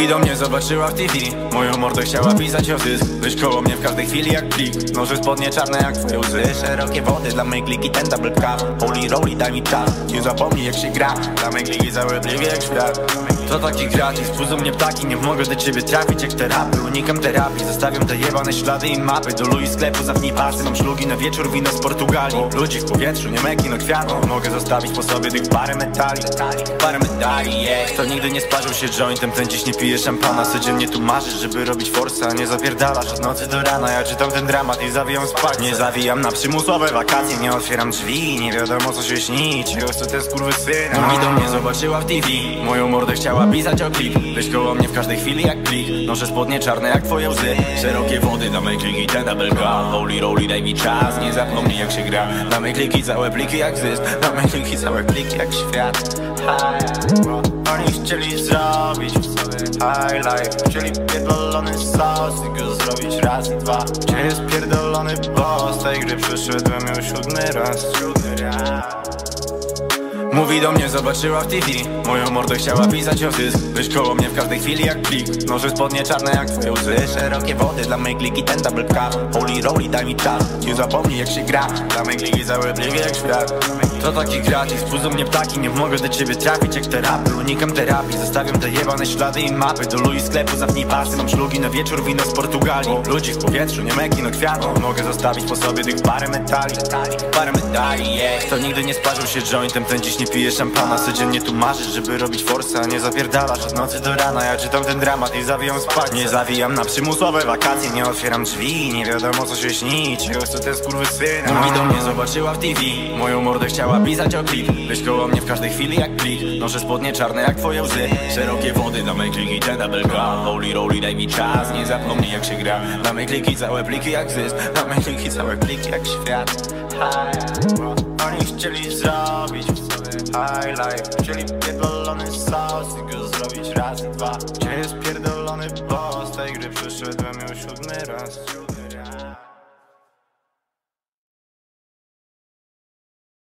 Mówi do mnie, zobaczyła w TV moją mordę, chciała pisać o zysk. Wyjść koło mnie w każdej chwili jak plik. Noże spodnie czarne jak twoje łzy. Szerokie wody dla mej kliki, ten double cup. Holy roly, daj mi czas, nie zapomnij jak się gra. Dla mej kliki całe pliwy jak świat. To taki gratis, wpudzą mnie ptaki, nie mogę do ciebie trafić jak terapy. Unikam terapii, zostawiam te jebane ślady i mapy. Do Louis sklepu zapnij pasy, mam szlugi na wieczór, wino z Portugalii. Ludzi w powietrzu, nie meki, no kwiatów. Mogę zostawić po sobie tych parę metali. Kto nigdy nie sparzył się jointem, ten dziś nie pije szampana. Codziennie tu marzysz, żeby robić forsa, nie zapierdalasz od nocy do rana. Ja czytam ten dramat i zawijam spać. Nie zawijam na przymusowe wakacje, nie otwieram drzwi. Nie wiadomo co się śni, czego chce ten skurwysyna. Mówi do mnie, zobaczyła w TV moją mordę, chciała pisać o klip. Weź koło mnie w każdej chwili jak plik. Noże spodnie czarne jak twoje łzy. Szerokie wody na mej kliki, ten double cup. Holy roly, daj mi czas, nie zapomnij jak się gra. Na mej kliki całe pliki jak zysk. Na mej kliki całe pliki jak świat. Oni chcieli zrobić w sobie high life. Chcieli pierdolony sos i go zrobić raz i dwa. Gdzie jest pierdolony boss? Z tej gry przyszedłem już siódmy raz. Mówi do mnie, zobaczyła w TV moją mordę, chciała pisać o zysk. Wyjść koło mnie w każdej chwili jak plik. Noże spodnie czarne jak twoje łzy. Szerokie wody dla mej kliki, ten double cup. Holy roly, daj mi czas, nie zapomnij jak się gra. Dla mej kliki całe pliwy jak świat. To taki gratis, wpudzą mnie ptaki, nie mogę do ciebie trafić jak terapy. Unikam terapii, zostawiam te jebane ślady i mapy. Do Louis sklepu zapnij pasy, mam szlugi na wieczór, wino z Portugalii. Ludzi w powietrzu, nie meki, no kwiatów. Mogę zostawić po sobie tych parę metali. Kto nigdy nie sparzył się jointem, ten dziś nie pije szampana. Codziennie tu marzysz, żeby robić forsa, nie zapierdalasz od nocy do rana. Ja czytam ten dramat i zawijam spać. Nie zawijam na przymusowe wakacje, nie otwieram drzwi. Nie wiadomo co się śni, czego chce ten skurwysyna. Mówi do mnie, zobaczyła w TV moją mordę, chciała pisać o klip. Weź koło mnie w każdej chwili jak plik. Noże spodnie czarne jak twoje łzy. Szerokie wody na mej kliki, ten double cup. Holy roly, daj mi czas, nie zapomnij jak się gra. Na mej kliki całe pliki jak zysk. Na mej kliki całe pliki jak świat. Oni chcieli zrobić w sobie high life. Chcieli pierdolony sos i go zrobić raz i dwa. Gdzie jest pierdolony boss? Z tej gry przyszedłem już siódmy raz.